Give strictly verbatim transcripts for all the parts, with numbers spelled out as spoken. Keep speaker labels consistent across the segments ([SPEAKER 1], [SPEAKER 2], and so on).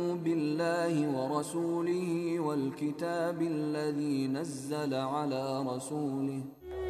[SPEAKER 1] آمنوا بالله ورسوله والكتاب الذي نزل على رسوله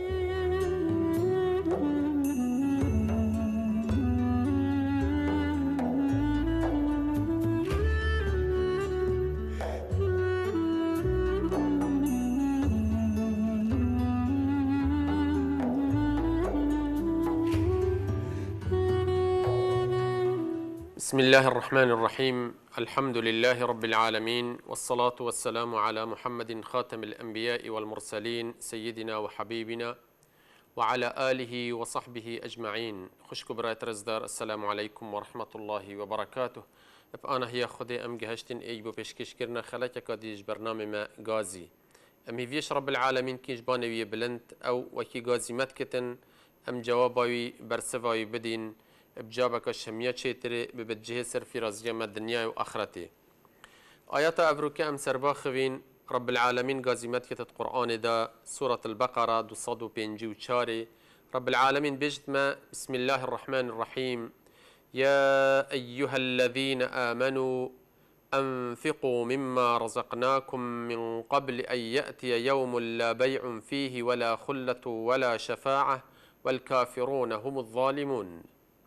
[SPEAKER 2] بسم الله الرحمن الرحيم. الحمد لله رب العالمين، والصلاة والسلام على محمد خاتم الأنبياء والمرسلين سيدنا وحبيبنا وعلى آله وصحبه أجمعين. خوشكو برایت رزدار، السلام عليكم ورحمة الله وبركاته. أنا هي خدي أم جهشتن إيجبو بيشكش كرنا خلك كاديش برنامج ما غازي أم هيفيش رب العالمين كيش بانوي بلند أو وكي غازي متكتن أم جواباوي برسفاوي بدين بجابك الشمية شيتري ببتجه سر في رزيما الدنيا وآخرته. آيات أفروكا أم سرباخوين رب العالمين غازيمات كتت قرآن دا سورة البقرة دو صدو بينجي وشاري. رب العالمين بجتما بسم الله الرحمن الرحيم. يا أيها الذين آمنوا أنفقوا مما رزقناكم من قبل أن يأتي يوم لا بيع فيه ولا خلة ولا شفاعة والكافرون هم الظالمون.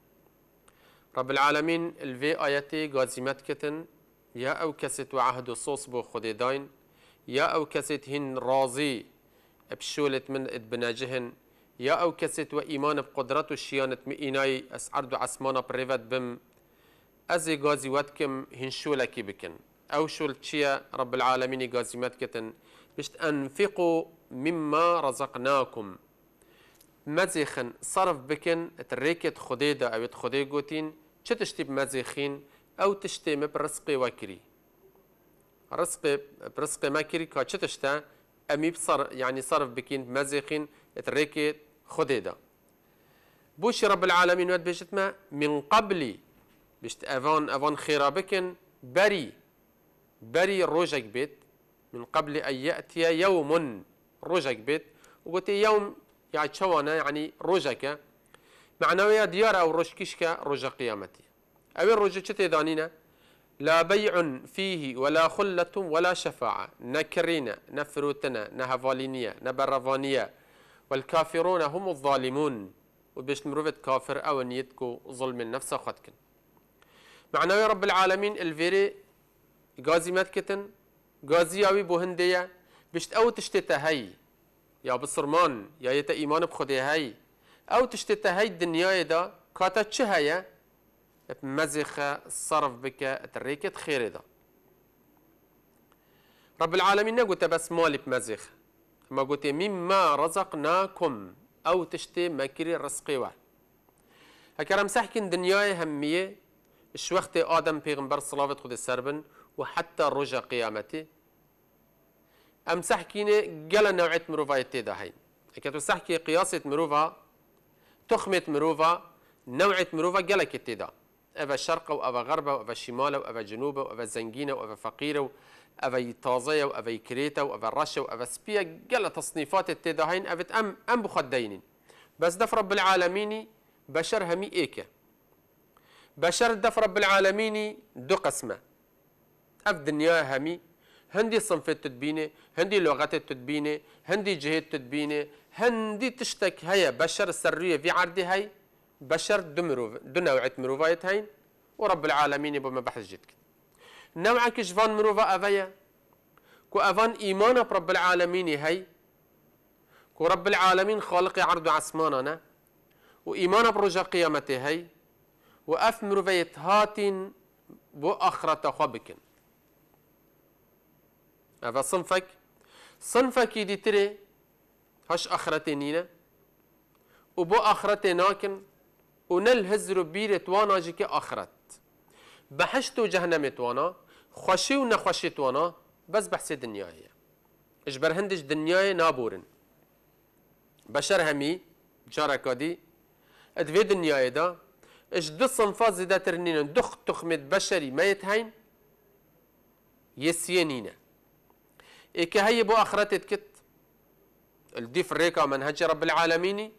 [SPEAKER 2] رب العالمين الفي آياتي غازيمات كتن يا أو كست وعهد الصوص بو خدي داين يا أو كست هن راضي بشولة من ادبناجهن يا أو كست وإيمان بقدرته الشيانة مئيناي أسعرد عسمانا بريفت بم أزي غازي واتكم هن شولة كي بكن أو شول تشيا. رب العالمين غازيمات كتن بشت أنفقوا مما رزقناكم مزيخن صرف بكن تريكت خديدة أو تخدي قوتين چه تشتي بمزيخين أو تشتي برزق وكري رزق برزق مكري كا چه تشتا أمي بصر يعني صرف بكين بمزيخين تريكت خديدة. بوش رب العالمين ود بيشتما من قبلي بشت أفان أفان خيرا بكن بري بري روجك بيت من قبل أن يأتي يوم روجك بيت وقلت يوم يعني شوانا يعني روجك معنوية ديار أو روجكشك روج قيامتي أو الروج شتي دانينا لا بيع فيه ولا خلة ولا شفاعة نكرينا نفروتنا نهفالينيا نبرفانيا والكافرون هم الظالمون وبيش مروفت كافر أو نيتكو ظلم النفس خدكن. معنوية رب العالمين الفيري غازي متكتن غازي أوي بوهندية بيشت أو تشتتا هاي يا بصرمان يا يتا إيمان بخدي هاي أو تشتتا هاي الدنيا دا كاتا چه هيا بمزخة الصرف بك تريكت خير دا. رب العالمين نقول بس مالي بمزخة ما قلت مما رزقناكم أو تشتي مكري رزقي وال هكرا مسحكن دنيا همية اش وقت آدم پیغمبر صلاة خود السربن وحتى رجع قيامته امسحكينه قال نوعية مروفا تيدا هين كتو سحكي قياسة مروفا تخمة مروفا نوعية مروفا قال كتيدا أفا شرقة وأفا غربة وأفا شمالة وأفا جنوبة وأفا زنجينة وأفا فقيرة وأفا طازية وأفا كريتة وأفا رشة وأفا سبيا قال تصنيفات التيدا هين أفت أم أم بخدينين بس دف رب العالمين بشر همي إيكا بشر دف رب العالمين دو قسمة أف دنيا همي هندي صنفات تدبينه هندي لغات تدبينه هندي جهات تدبينه هندي تشتك هيا بشر السرية في عرضي هاي بشر دمرو دو نوعية مروفايت هاين ورب العالمين بما بحث جدك نوعا كشفان مروفا أفايا كو أفان إيمانا برب العالمين هاي كو رب العالمين خالق عرض عسماننا وإيمانا برجا قيامته هاي وأف مروفايت هاتين بو أخرة خبكن هذا صنفك صنفك يدي تري هش آخرتي نينا وبو آخرتي ناكن ونل هزرو بيرت وانا جيك آخرت بحشتو جهنم وانا خوشي ونخوشي وانا بس بحسي دنيا هي اجبر هندش دنيا نابورن بشر همي جاركا دي ادفي دنيا دا اش دو صنفات زيدا ترنين دخ تخمت بشري ما يتهين يسينينا إيك هي بو آخرتت كت الديف ريكا منهج رب العالمين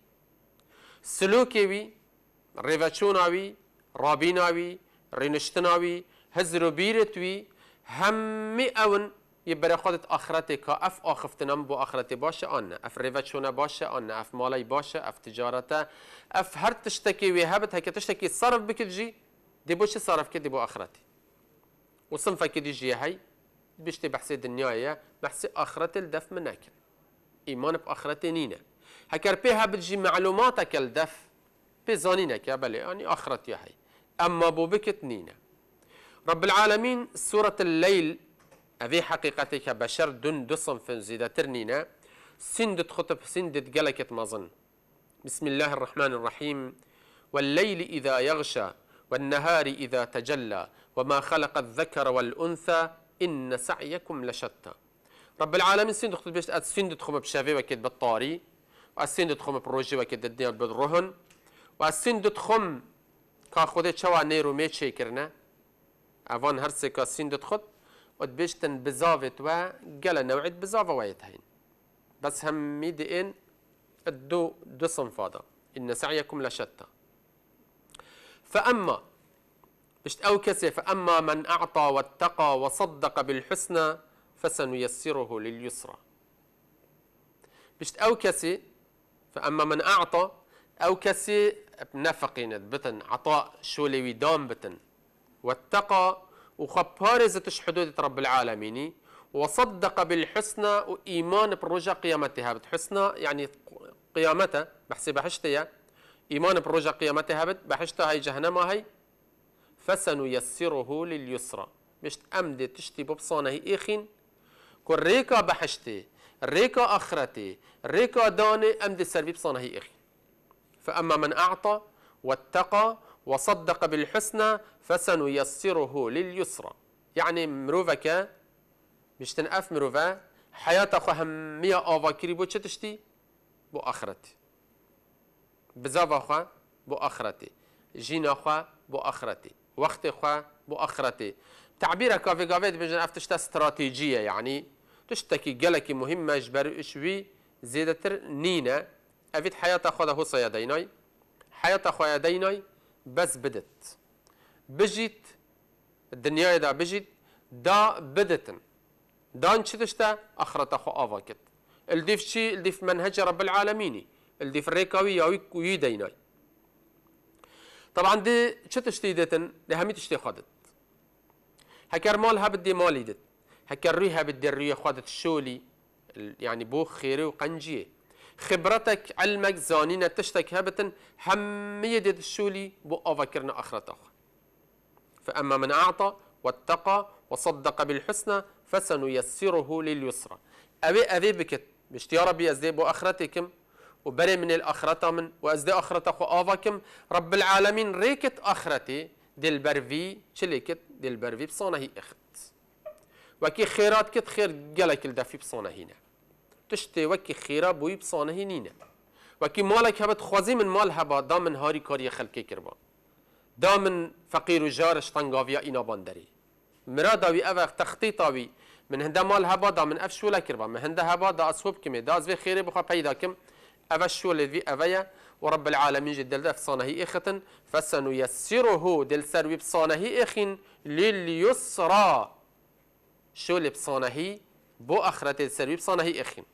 [SPEAKER 2] سلوكي وي ريفاتشوناوي رابيناوي رينشتناوي هزرو بيرتوي همي اون يبرا خودت آخرتك اف آخفتنام بو آخرتي باشه آنه اف ريفاتشونا باشه آنه اف مالي باشه اف تجارته اف هر تشتكي ويهبت هكا تشتكي صرف بكت جي دي بوش صرف كدي بو آخرتي وصنفة كدي جي هاي بيشتي بحثي دنيايا بحثي آخرتي الدف مناكل إيمان بآخرتي نينا هكر بيها بتجي معلوماتك الدف بزانينك يا بلي يعني آخرتي هاي أما بو بكت نينا رب العالمين سورة الليل أذي حقيقتك بشر دون دصن في زيادة ترنينا سندت خطب سندت قلكت مظن بسم الله الرحمن الرحيم والليل إذا يغشى والنهار إذا تجلى وما خلق الذكر والأنثى إن سعيكم لشتى رب العالمين سندت خطب بيشت سندت خم بشافي وكيد بالطاري وسندت خم بروجي وكيد الدنيا بالرهن وسندت خم كاخذت شوا نيرو ميتشي كرنا أفان هرسكا سندت خط ودبشتن بزافت و قال نوعد بزافة ويتهين بس هم ميدئين الدو دو صنفادا إن سعيكم لشتى فأما بشت أو كسي فأما من أعطى واتقى وصدق بالحسنى فسنيسره لليسرى بشت أو كسي فأما من أعطى أو كسي بنفقين بتن عطاء شولي ويدام بتن واتقى وخبارزتش حدود رب العالمين وصدق بالحسنى وإيمان برجع قيامتها بتحسنى يعني قيامته بحسي بحشتها إيمان برجع قيامتها بحشتها هي جهنم هي فسنيسره لليسرى مش أمد تشتي ببصانه إيخين كل ريكا بحشتي ريكا أخرتي ريكا داني أمد سربي بصانه إيخين فأما من أعطى واتقى وصدق بالحسنى فسنيسره لليسرى يعني مروفك مش تنقف مروفا حياة أخو همية آفاكري بو تشتي بو آخرتي بزاف أخو بو آخرتي جين أخو بو آخرتي وقت أخو بو آخرتي تعبيرها كافي كافي بجن أفتشتا استراتيجية يعني تشتكي قلكي مهمة جبر إشوي زيادة نينا أفيد حياة أخو ده صياديناي حياة أخو يديناي بس بدت بجيت الدنيا دا بجيت دا بدتن دان تشتا اخرت اخو افاكت الديف شي الديف منهج رب العالمين الديف ريكاوي ياوي ويديناي طبعا دي تشتشتي دتن لهمي تشتي خدت هكر مالها بدي مالي دت هكر ريها بدي الريه خدت الشولي يعني بو خيري وقنجيه خبرتك علمك زانينة تشتك هبتن همية ديد الشولي بو أفكرنا أخرته فأما من أعطى واتقى وصدق بالحسنى فسنيسره لليسرى أبي أبي بكت مش يا ربي أزدي بو أخرتكم وبري من الأخرة من وأزدي أخرة أخو آفاكم رب العالمين ريكت أخرتي ديل برفي شليكت ديل برفي بصانه أخت وكي خيرات كت خير قلك الدفي بصانه هنا تشتي وكي خيرا بوي بصانه نينا وكي مالك هبت خوازي من مال هبا دا من هاري كاري خلقي كربا دا من فقير و جارش تنقافيا إنا باندري مرا داوي أفا تخطيطاوي من هنده مال هبا دا من أف شولا كربا من هنده هبا دا أصوب كمي دا أزوي خيري بخوا بيدا كم أفا شولا في أفايا ورب العالمين جدل دا بصانه إختا فسنيسره دل سروي بصانه إخين لليسرى شولا بصانه بو أخرت السروي بصانه إخين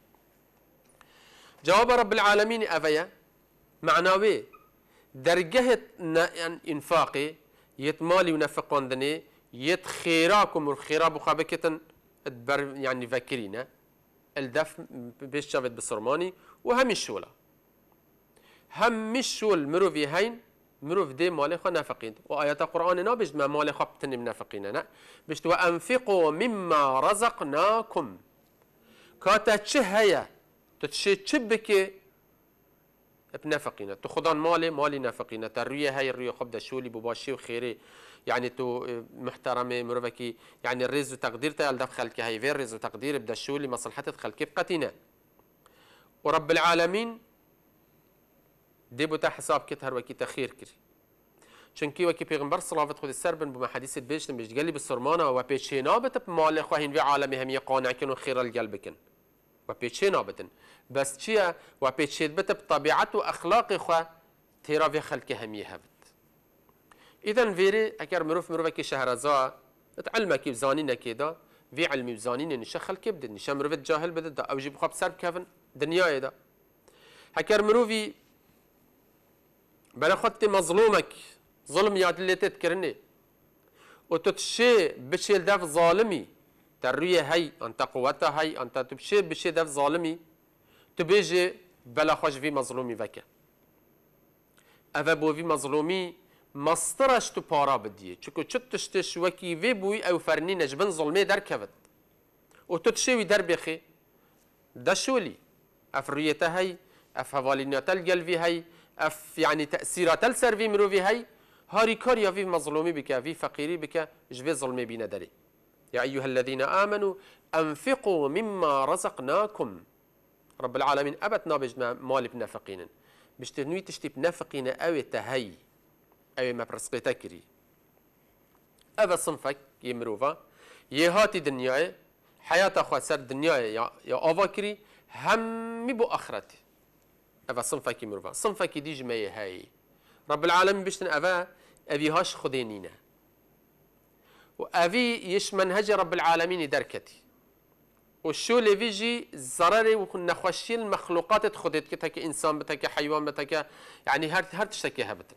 [SPEAKER 2] جواب رب العالمين أفيا معناوي درجة إنفاقي يتمالي ونفقون دني يت خيراكم والخيرا بخابكتن يعني فاكرين الدف بيش شافت بسرماني وهم الشولة هم الشول مروف يهين مروف دي مالي خو نافقين وآيات القرآن نابج ما مالي خو بتني منافقين بيش وأنفقوا مما رزقناكم كاتا تشهيا تتشي تشبكي بنافقين تخضان مالي مالي نافقين ترويه هاي الريه خبدا شولي بباشي وخيري يعني تو محترمه مروفكي يعني الرز وتقدير تاع الدف خلكي هاي فير رز وتقدير بدا شولي مصلحه خلكي بقتينا ورب العالمين دي بتا حساب كتهر وكي تخير كري چونكي وكي پیغمبر صلوات خود السربن بما حديث بيشتم بيش قالي بالسرمانه وبيشينا بت مال خوين في عالمي هم يقانع كنو خير القلبكن وبيشينا بتن بس چيا وبيشيد بت بطبيعته واخلاق خو تيرا في خلكي هم يهبت إذن فيري أكر مروف مروفك شهرزا علمك بزانين كده في علمي بزانين نشخل كبد نشام مروف جاهل بدد أو جيب خاب سرب كفن دنيا ده هكر مروفي بلا خدت مظلومك ظلم ياد اللي تذكرني وتتشي بشي دف ظالمي ترويه هي أنت قوتها هي أنت تبشي بشي دف ظالمي تبيجي بلا خوش في مظلومي وكا أفا بو في مظلومي مسترش تو بارا بديه چكو چتشتش وكي في بوي أو فرني نجبن ظلمي در كفت وتتشيوي در بخي دشولي أف ريته هي أف هوالينات القلبي هي أف يعني تأثيرات السر في مروفي هي هاري كاريا في مظلومي بك في فقيري بك جبي ظلمي بينا داري يا أيها الذين آمنوا أنفقوا مما رزقناكم رب العالمين أبت نابج مال بنافقين باش تنوي تشتي بنافقين أو تهي أو ما برسقي تكري أبا صنفك يمروفا يهاتي دنياي حياة أخوة سر دنياي يا يا أفاكري هم بو آخرتي أبا صنفك يمروفا صنفك دي جمعي هاي رب العالمين بيشتن أبا أبي هاش خدينينا وأبي يش منهج رب العالمين دركتي وشو اللي بيجي ضرري وكنا خوشي المخلوقات تخدت كتك إنسان بتك حيوان بتك يعني هر هر تشتكي هبت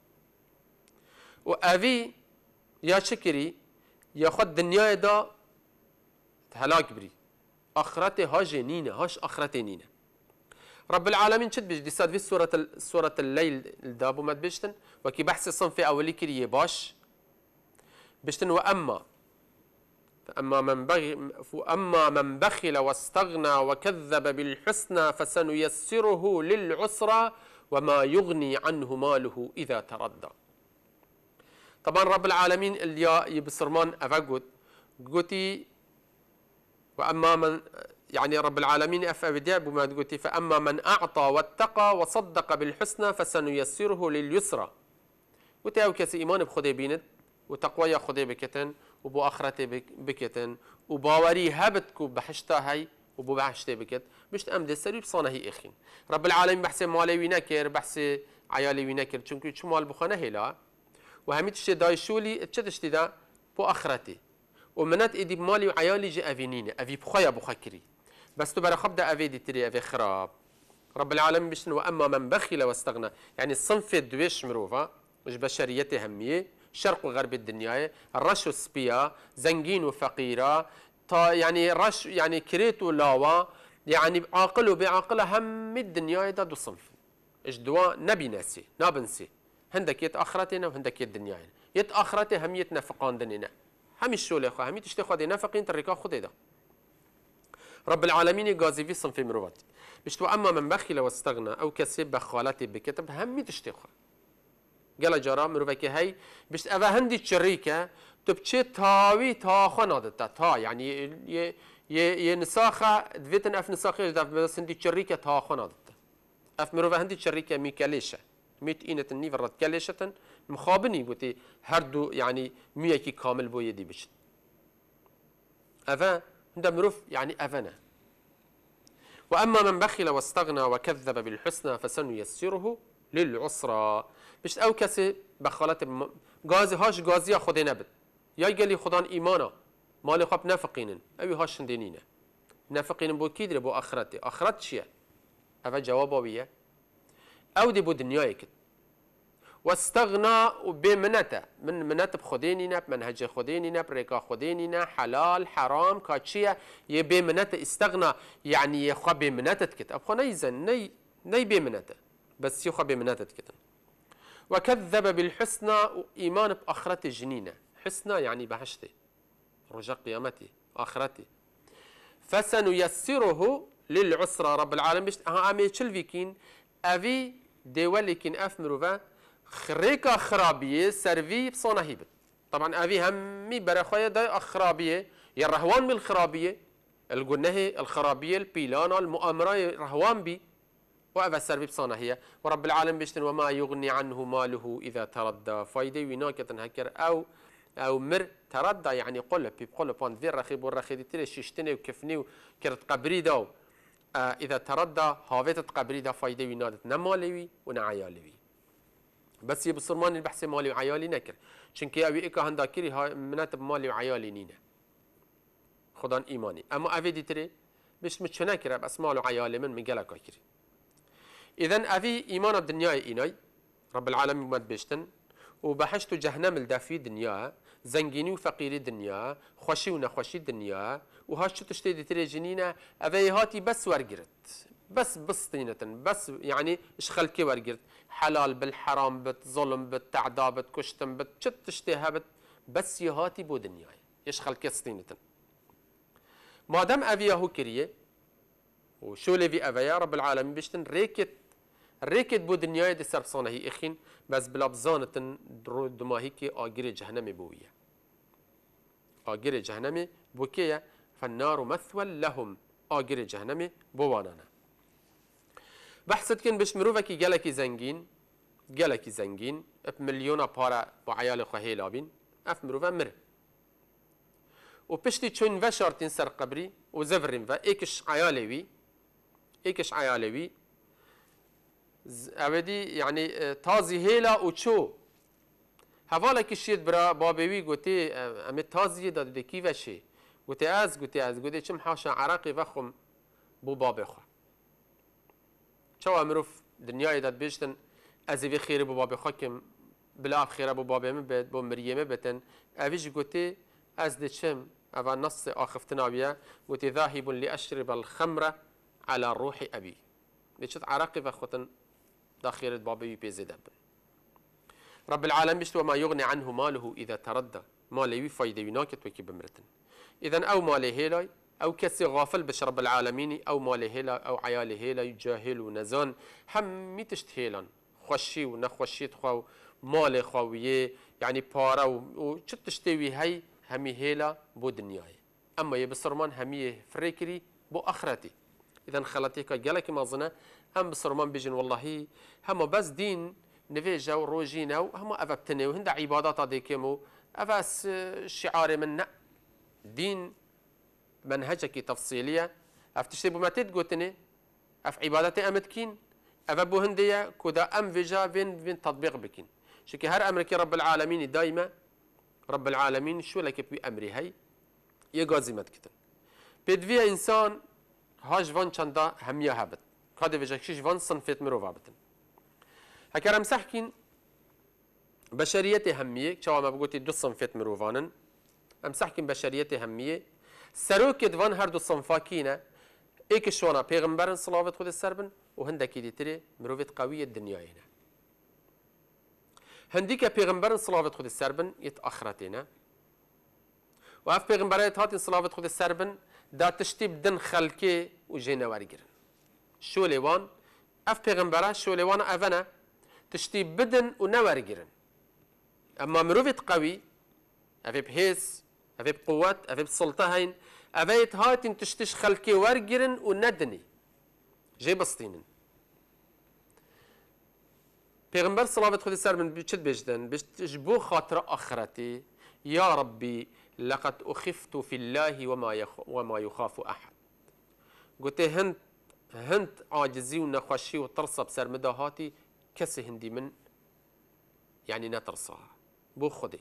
[SPEAKER 2] وأبي يا شكري ياخد دنيا دا هلاك بري آخرته ها جنينة هاش آخرته نينة رب العالمين شد بيجي صاد في سورة سورة الليل الدابو ما بيشتن وكي بحث الصنف أولي كريه باش بيشتن وأما فأما من بغي فأما من بخل واستغنى وكذب بالحسنى فسنيسره للعسرى وما يغني عنه ماله إذا تردى طبعا رب العالمين اللي يبصرمان أفقد قلتي وأما من يعني رب العالمين أفأبدأ بما قلتي فأما من أعطى واتقى وصدق بالحسنى فسنيسره لليسرى قلتي أو كسي إيمان بخدي بينت وتقوى خدي بكتن وبو آخرتي بكتن وباوري هبتكو بحشتا هاي وبو بحشتي بكت مش أم دستري بصانه هي إخين رب العالمين بحث مالي وينكر بحث عيالي وينكر چونكو شو مال بخانه هلا وهمي تشتي داي شولي تشتي دا بو آخرتي ومنات إدي بمالي وعيالي جي أفينين أفي بخايا بخكري بس تبرا خبدا أفي دي تري أفي خراب رب العالمين بشن وأما من بخل واستغنى يعني الصنف الدويش مروفا مش بشريته همية شرق وغرب الدنيا الرش والسبيا زنجين وفقيرة تا يعني رش يعني كريت ولاوا يعني عاقل وبعاقلة هم الدنيا دا دو صنف ايش دوا نبي ناسي نابنسي هندك يت آخرتنا وهندك يت دنيانا يت آخرته هم يتنفقان دنينا هم الشولة خو هم تشتي خو دي نفقين تركا خو دا رب العالمين غازي في صنف مروات مش تو أما من بخل واستغنى أو كسب بخالتي بكتب هم تشتي خو قال جرا مروفك هاي بس أبا هندي الشريكة تبتشي تاوي تا خنادتا تا يعني ي ي ينساخة دفيتن أف نساخة دف بس هندي الشريكة تا خنادتا أف مروفة هندي الشريكة ميكاليشة ميت إينة النيفرات كاليشة مخابني بوتي هردو يعني ميكي كامل بو يدي بشت أفا هندا مروف يعني أفنا وأما من بخل واستغنى وكذب بالحسنى فسنيسره للعسرى بشت او کسی بخالت غازی هاش غازی خودی نبد یا گلی خدان ایمانا مال خوب نفقینن اوی هاش دینینه نفقینن بو کی در بو آخرت آخرت چیه اول جواب آویه او دی بو دنیای کد واستغنا بمنته من منته بخدینینه بمنهج خدینینه بريكا خدینینه حلال حرام كاتشيه يه بمنته استغنا يعني يخو بمنته كت ابخو نيزن ني ني بمنته بس يخو بمنته كت وكذب بالحسنى إيمان بآخرة الجنينة حسنى يعني بحشتي رجاء قيامتي آخرتي فسنيسره للعسرى رب العالمين بشت ها عمي تشلفيكين أفي دولكين أفمروفا خريكا خرابية سرفي بصانة هيبت طبعا أفي همي برخوية دا خرابية يرهوان بالخرابية الجنه الخرابية البيلانا المؤامرة رهوان بي وأبا السربي بصانة هي ورب العالمين بيشتن وما يغني عنه ماله إذا تردى فايدة ويناكة هكر أو أو مر تردى يعني قل بيب قل بان ذي الرخيب والرخيد تري شيشتني وكفني وكرت قبري دا آه إذا تردى هاويت قبري دا فايدة وينادت نمالوي ونعيالوي بس بسرمان البحث مالي وعيالي نكر چونكي اوي اكا هندا كري ها منات مالي وعيالي نينا خدان ايماني اما اوي دي تري بش متشنا كرا بس مال وعيالي من مقالا كري اذن اوي ايمان الدنيا ايناي رب العالمين مد بيشتن وبحشت جهنم الدافي دنيا زنجيني وفقيري دنيا خوشي ونخوشي دنيا وهاش تشتي دي تري جنينه اوي هاتي بس ورقرت بس بسطينة بس يعني ايش خلكي ورقرت حلال بالحرام بت ظلم بت تعذاب بت كشتم بت شت تشتيها بت بس يهاتي بو دنياي ايش خلكي سطينة ما دام افيا هو كريه وشو اللي في افيا رب العالمين بيشتن ريكت ريكت بو دنياي دي سربصانه هي اخين بس بلا بزانة دما هيك اجري جهنم بويا اجري جهنم بوكيا فالنار مثوى لهم اجري جهنم بوانانا بحثت كن بش مروفكي جالكي زنجين جالكي زنجين اف مليون بارا وعيال خهي لابين اف مروفا مر وبشتي تشون فشارتين سر قبري وزفرين فا ايكش عيالوي ايكش عيالوي ابدي يعني تازي هيلا وتشو هفالا كشيت برا بابوي قوتي ام تازي داد دي كيفا شي قوتي از قوتي از قوتي چم حاشا عراقي فخم بو بابي خو شو امروف دنياي داد بيشتن ازي خير بو بابي خكم بلا خير بو بابي مبد بو مريم بتن افيش قوتي از دشم افا نص اخفتنا بيا قوتي ذاهب لاشرب الخمر على روح ابي بيشت عراقي فخوتن داخيرة بابي بيزيد رب العالمين بيشت وما يغني عنه ماله اذا تردى مالي فايده يناكت وكي بمرتن اذا او مالي هيلاي او كسي غافل بش رب العالمين او مالي هيلا او عيالي هيلا جاهل ونزان هم ميتشت هيلان خوشي ونخوشيت خو مالي خويه يعني بارا وشت تشتوي هي همي هيلا بو دنياي اما يبصرمان همي فريكري بو اخرتي اذا خلاتيك قالك ما ظنا هم بصرمان بيجن والله هم بس دين نفيجا وروجينا وهم افبتني وهند عبادات ديكمو افاس شعار منا دين منهجك تفصيليه افتشتي بما تتقوتني اف عبادتي امتكين افبو هنديه كودا ام فيجا بين بين تطبيق بكين شكي هر امريكي رب العالمين دايما رب العالمين شو لك بامري هي يغازي متكتن بدفيا انسان هاش فان چندا هميه هبت كاد فيجا شيش فان صنفت مرو وابتن هكرم سحكين بشريتي هميه شو ما بقولتي دو صنفت مروفانن ام سحكين بشريتي هميه سروكت وان هر دو صنفاكينه ايك شوانا پیغمبرن صلوات خود السربن وهندكي دي تري مروفت قوية الدنيا هنا هنديك پیغمبرن صلوات خود السربن يتأخرتنا واف پیغمبرات هاتين صلوات خود السربن دا تشتيب دن خلقي وجينا ورگرن شو ليوان اف پیغمبرا شو ليوان افنا تشتيب بدن ونورگرن اما مروفت قوي افي بحيث افي بقوات افي بسلطة هين افيت هاتين تشتش خلقي ورگرن وندني جي بسطينن پیغمبر صلوات خود سر من بچت بجدن بجبو خاطر اخرتي يا ربي لقد اخفت في الله وما يخ وما يخاف احد قلت هند هند عاجزي ونخوشي وترصى بسر مداهاتي كسي هندي من يعني نترصاها بو خدي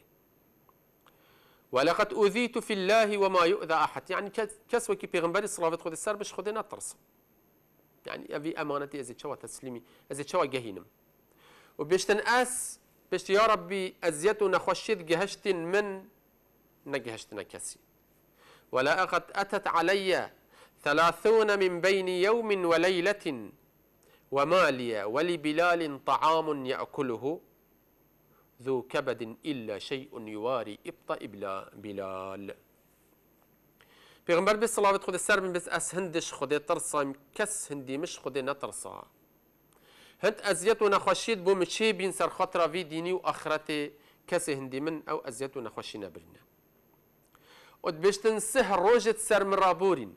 [SPEAKER 2] ولقد أوذيت في الله وما يؤذى أحد يعني كسوكي بيغمبري صلوات خود السر بش خدي نترص يعني أبي أمانتي أزيد شوى تسليمي أزيد شوى جهينم وبيشتن أس بيشت يا ربي أزيت ونخشيت جهشت من نجهشت نكسي ولا أقد أتت علي ثلاثون من بين يوم وليلة وما لي ولبلال طعام يأكله ذو كبد إلا شيء يواري إبطأ بلال پیغمبر بس صلوات خود السر من بس أس هندش خودي ترصا كس هندي مش خودي نترصا هند أزيت ونخشيت بو مشي بين سر خطرة في ديني وآخرتي كس هندي من أو أزيت ونخشينا برنا ود بيشتن سهر روجة سر من رابورين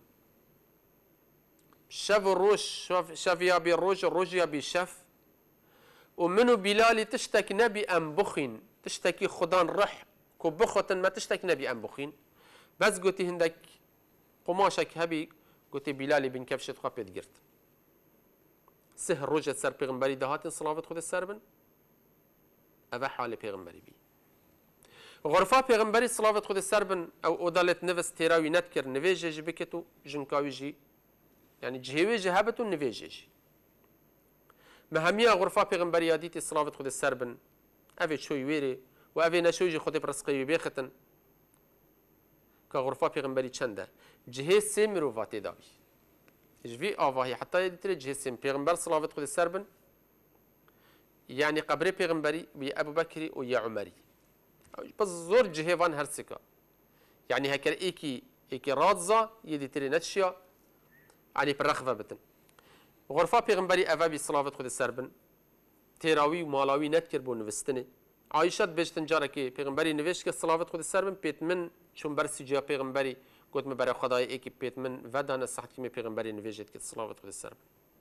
[SPEAKER 2] شاف الروج شاف شاف يا بي الروج الروج يا بي شاف ومنو بلالي تشتكي نبي أم بخين تشتكي خدان رح كبخة ما تشتكي نبي أم بخين بس قلتي هندك قماشك هبي قلتي بلالي بن كفشة خبيت قرت سهر روجة سر پیغمبري دهاتن صلوات خود السربن اوه حال پیغمبری بی غرفا پیغمبری صلوات خود سر بن او ادالت نفس تیراوی نت کر نویجه جی بکتو جنکاوی جی يعني جهوي جهابتو نفيجيش مهمية غرفة پیغمبر ياديتي صلوات خود السربن أفي شوي ويري وأفي نشوجي خود برسقي بيختن كغرفة پیغمبري چنده جهه سي مروفاتي داوي جفي آواهي حتى يدتري جهه سي پیغمبر صلوات خود السربن يعني قبري پیغمبري ويا أبو بكري ويا عمري بس زور جهه وان هرسكا يعني هكر إيكي إيكي رادزا يدتري نتشيا يعني بالرخفة بتن غرفة پیغمبری اوه بی صلوات خود سربن تیراوی و مالاوی نت کر بو نوستنه عایشت بجتن جاره که پیغمبری نوشت که صلوات خود سربن پیت من چون برسی جا پیغمبری گوت من برای خدای ای که پیت من ودان صحت که پیغمبری نوشت که صلوات خود سربن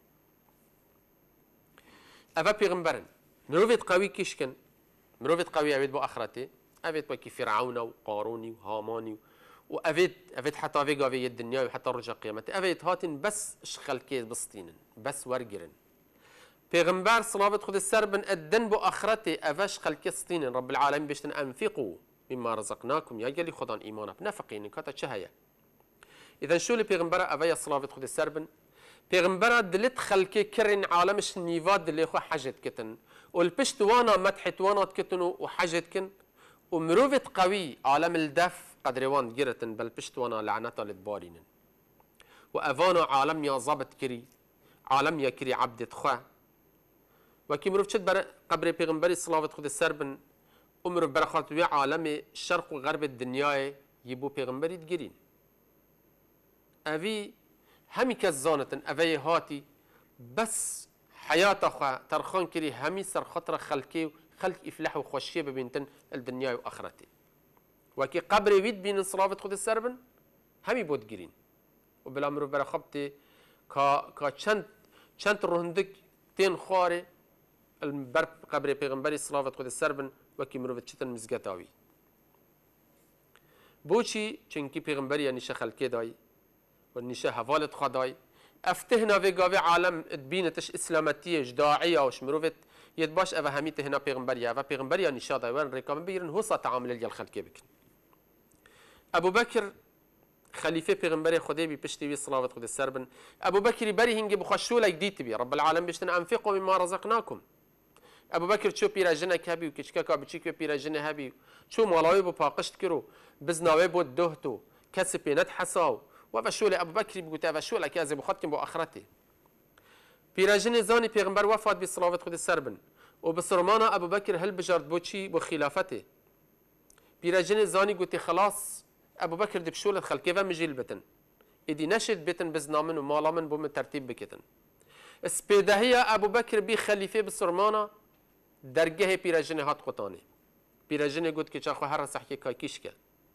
[SPEAKER 2] اوه پیغمبرن مروفت قوی کش کن مروفت قوی اوید با آخرته اوید با که فرعون و قارونی و هامانی و أفيد أفيد حتى في قافية الدنيا وحتى رجع قيامته أفيد هاتين بس شخل كيس بسطينن بس ورجرن پیغمبر صلوات خود السربن الدن بو آخرته أفاش خل كيس طينن رب العالمين بيشتن أنفقوا مما رزقناكم يا جلي خدان إيمانا بنفقين كاتا شهية إذا شو اللي پیغمبر أفيا صلوات خود السربن پیغمبر دلت خلكي كرن عالمش نيفاد دلي خو حاجت كتن والبشت وانا مدحت وانا كتن وحاجت كن ومروفت قوي عالم الدف قدروان جرتن بل بشتوانا لعنتا لتبارينن وأفانا عالم يا ضبط كري عالم يا كري عبدت خواه وكي مروف شد بر قبر پیغمبري صلوات خود السربن ومروف برخات ويا عالم الشرق وغرب الدنيا يبو پیغمبري تجرين أفي همي كزانتن أفي هاتي بس حياة خواه ترخان كري همي سر خطر خلقي خلق إفلاح وخوشية ببنتن الدنيا وآخرتي وكي قبر ويد بين صلافة خود السربن همي بود جرين وبلا مروف برا خبتي كا كا چند چند رهندك تين خاري البر قبر پیغمبري صلافة خود السربن وكي مروف چتن مزگتاوي بوشي چنكي پیغمبري يعني شخلكي داي والنشا حوالت خداي افتهنا في قاوي عالم تبينتش اسلامتيه جداعيه وش مروفت يتباش أفا همي تهنا پیغمبري أفا پیغمبري نشا داي وان ريكام بيرن هو تعامل الجل خلقي بكن ابو بكر خليفه پیغمبر خدای بی پشتی وی صلوات خود سربن ابو بكر بری هنگ بخشوله جديد بي رب العالمين بيشتن انفقوا مما رزقناكم ابو بكر شو پیراجنه کبی و کچکا کا بچی کو پیراجنه هبی شو مالای بو پاقشت کرو بزناوی بود دهتو کس پینت حساو و بشوله ابو بكر بگوت بشوله که از بخاتم بو اخرته پیراجنه زانی پیغمبر وفات بی صلوات خود سربن و بسرمانا ابو بكر هل بجارد بو چی بو خلافته پیراجنه زانی گوتی خلاص ابو بكر دبشولت خلقي ومجيل بتن ادي نشد بتن بزنامن ومالامن بوم ترتيب بكتن اسبيدهيا ابو بكر بي خليفه بسرمانا درجه بيراجنه هات قطاني بيراجنه قلت كي خو هر صحكي كاكيشكا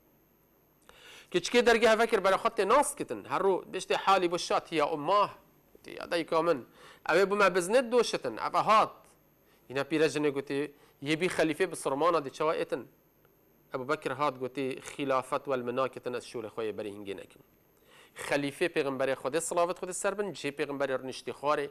[SPEAKER 2] كيشكي درجه فكر بلا خط ناس كتن هرو بيشتي حالي بشات يا اماه يا داي كامن ابي بما بزنت دوشتن ابا هات هنا بيراجنه قلت يبي خليفه بسرمانا دي شوائتن ابو بكر هات قوتي خلافت والمناكت الشورى خويا بري هنجينك خليفه پیغمبر خدا صلوات خود سربن جي پیغمبر رنشتي خاري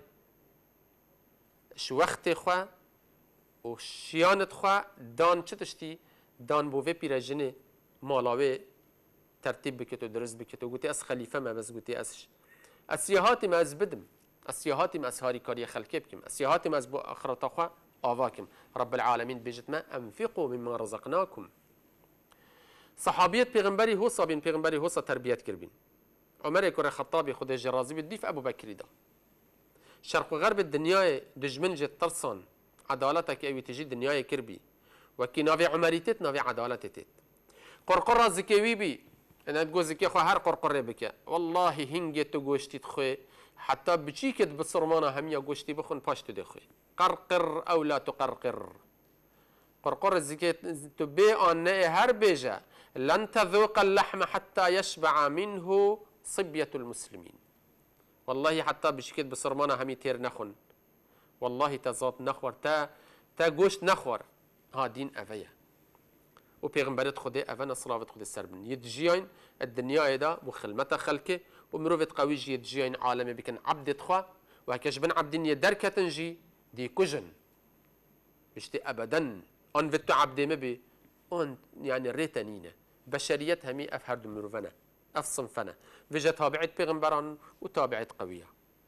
[SPEAKER 2] شو وقت خو و شيانت خو دان چتشتي دان بوفي پیرجنه مالاوي ترتيب بكتو درس بكتو قوتي اس خليفه ما بس قوتي اس اسياهاتي ما از بدم اسياهاتي ما اسهاري كاري خلقي بكم اسياهاتي ما از بو اخرت خو اواكم رب العالمين بيجت ما انفقوا مما رزقناكم صحابية پیغمبری هوسا بین پیغمبری هوسا تربیت کربین عمر کره خطابی خود جرازی بدیف ابو بکری دا شرق و غرب الدنيا دجمن جت ترسان عدالتك اوي تجي الدنيا كربي وكي نافي عمريتت نافي عدالتت قرقرة زكيوي بي انا تقول زكي خو هر قرقرة بك والله هنجي تو غوشتي تخوي حتى بچيكت بصرمانه هميا غوشتي بخون باشتو دخوي قرقر او لا تقرقر قرقر زكي تبي ان هر بيجا لن تذوق اللحم حتى يشبع منه صبية المسلمين والله حتى بشكل بصرمانه همي تير نخن والله تزات نخور تا تا گوشت نخور ها دين افيا و پیغمبرت خدا افنا صلوات خدا سربن يدجيين الدنيا دا وخلمته خلقه ومروفت قوي جي يدجيين عالم بكن عبد خوا وهكاش بن عبد دركه جي دي كجن بشتي ابدا آن و تو عبد مبی آن يعني ريتنينه بشريت همي اف هرد مروفنا اف صنفنا وجا تابعت پیغمبران وتابعت قويه.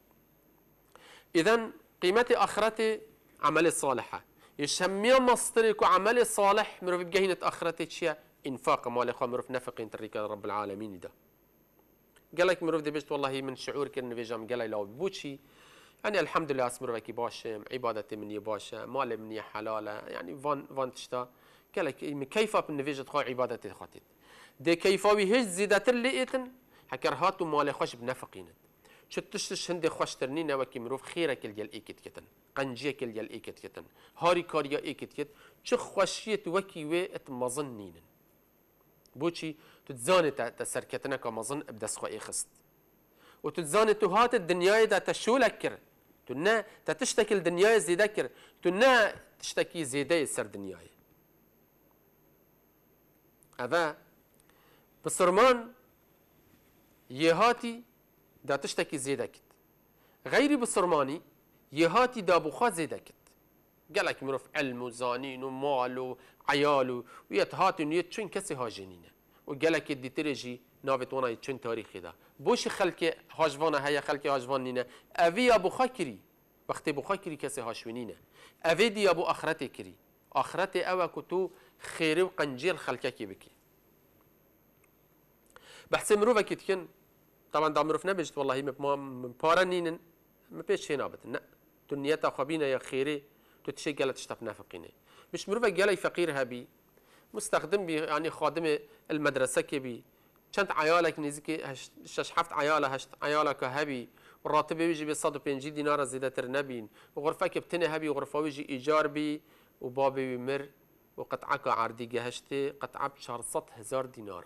[SPEAKER 2] اذا قيمه اخرتي عمل صالحه يشمي مصدرك وعمل صالح مروف بجهينه اخرتي شيء انفاق مال خو مروف نفق انت رب العالمين ده قال لك مروف دبشت والله من شعور كن فيجام قال لي لو بوشي يعني الحمد لله اسمر وكي باشم عبادتي مني باشا مال مني حلاله يعني فان فان تشتا قال لك كيف بنفيجت خو عبادتي خاطت دي كيفاوي هج زيادة لقيتن حكر هاتو مال خوش بنفقين شتشتش هندي خوش ترنين وكي مروف خيرك الجل ايكت كتن قنجيك الجل ايكت كتن هاري كاريا ايكت كت شو خوشيت وكي وي اتمظنين بوشي تتزاني تسركتنا كمظن بدس خو اخست وتتزاني تهات الدنيا دا تشولك كر تنا تتشتكي الدنيا زيدا كر تنا تشتكي زيدا سر دنيا هذا بسرمان يهاتي دا تشتكي زيدا كت غيري بسرماني يهاتي دا بخوا زيدا كت قالك مروف علم وزانين ومال وعيال ويتهاتي نيت شون كسي هاجنينه وقالك دي ترجي نافت وانا يتشون تاريخي دا بوش خلك هاجوانا هيا خلك هاجوانينه اوي ابو خاكري وقت ابو خاكري كسي هاشوينينه اوي دي ابو اخرتي كري اخرتي او كتو خيري وقنجيل خلكك بكي بحث مروفا كتكن طبعا دا مروف نبجت والله مبارنين ما بيش هنا ابدا دنيتا خبينا يا خيري تتشي قالت تشتف نافقينه مش مروفا قالي فقير هبي مستخدم بي يعني خادم المدرسه كبي كانت عيالك نزكي شش حفت عياله هشت عيالك هبي والراتب يجي ب صد وخمسين دينار زياده ترنبين وغرفك بتني هبي وغرفه يجي ايجار بي وبابي بمر وقطعك عردي جهشتي قطعه ب أربعمية هزار دينار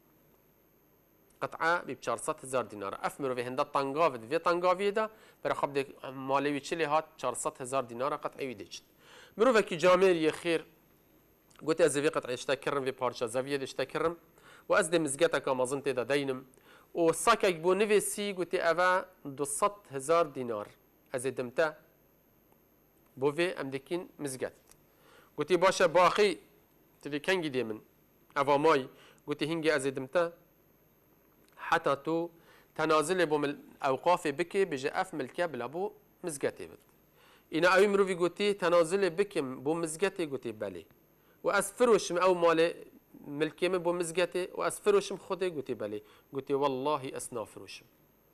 [SPEAKER 2] قطعه ب أربعمية هزار دينار افمر في هندا طنقافد في طنقافي ده برا خبد مالي تشلي هات أربعمية هزار دينار قطعه ويدجت مروفك جامير يا خير قلت ازفي قطعه اشتكرم في بارشا زاويه اشتكرم وازدي مزجتك ما ظنت دا دينم وصاكك بو نفسي قلت افا دوصت هزار دينار ازدمتا بوفي امدكين مزجت قلت باشا باخي تلي كان جدي من افا ماي قلت هنجي ازدمتا حتى تو تنازل بو من اوقاف بكي بجي اف ملكه بلابو مزجتي بد انا اوي مروفي قلت تنازل بكم بو مزجتي قلت بالي واسفروش او مالي ملكي من بو مزجتي واسفروشم خدي قلت بالي قلت والله اسنافروشم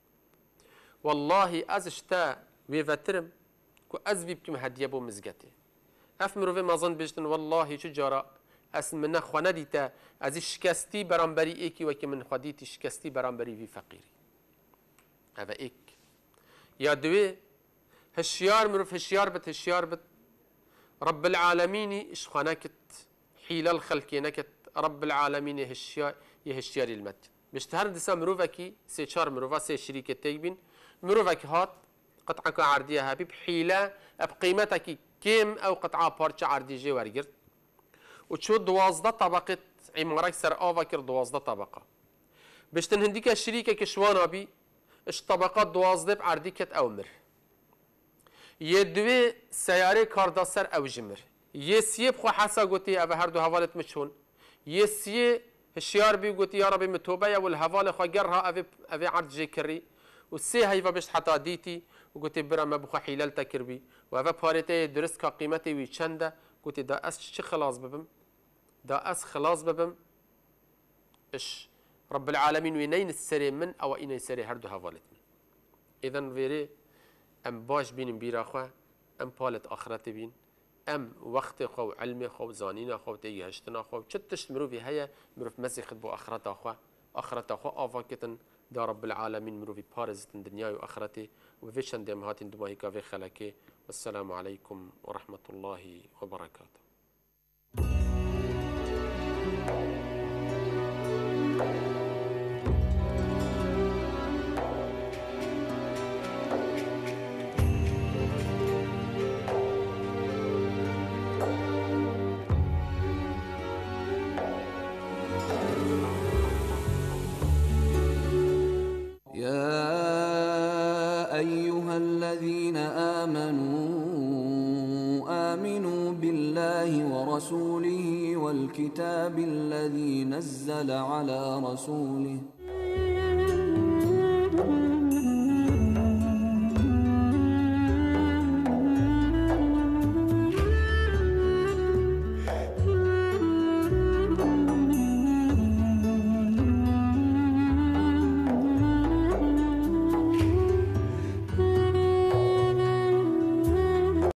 [SPEAKER 2] والله ازشتا ويفترم كو ازبي بكم هديه بو مزجتي افمرو في ما ظن بجتن والله شجرة اسم من خوانا ديتا از شكستي برانبري ايكي وكي من خديتي شكستي برانبري في فقيري هذا ايك يا دوي هشيار مروف هشيار بت هشيار بت رب العالمين اش خانكت حيل الخلق نكت رب العالمين هشيار يهشيار المت بيشتهر دسا مروفكي سي شار مروفا سي شريكه تيبين مروفك هات قطعه عرديه هبي بحيله بقيمتك كم او قطعه بارتش عردي جي ورجرت وتشو دوازده طبقه عمارك سر افكر دوازده طبقه بيشتن هنديك الشريكه كشوانا بي اش طبقات دوازده بعردي كت اومر يدوي سياره كارداسر او جمر يسيه بخو حسا قوتي ابا هردو هوالت مشون يسيه هشيار بي قوتي يا ربي متوبه يا والهوال خو قرها ابي ابي عرض جي كري والسي هيفا بش حتى ديتي وقلت برا ما بخو حيلال تكربي وهذا باريتي درس كقيمتي وي چنده قلت دا اس شي خلاص ببم دا اس خلاص ببم اش رب العالمين وينين السري من او اين السري هردو هوالت من اذا فيري ام باش بين بيراخوا ام بالت اخرت بين ام وقت خو علم خو زانينا خو تي هشتنا خو چتش مروفي هيا مروف مسيخ بو اخرت اخوا اخرت اخوا افاكتن دا رب العالمين مروفي بارزتن دنيا واخرتي وفيشن دم هاتين دماهي كافي خلكي والسلام عليكم ورحمه الله وبركاته.
[SPEAKER 1] الذين آمنوا آمنوا بالله ورسوله والكتاب الذي نزل على رسوله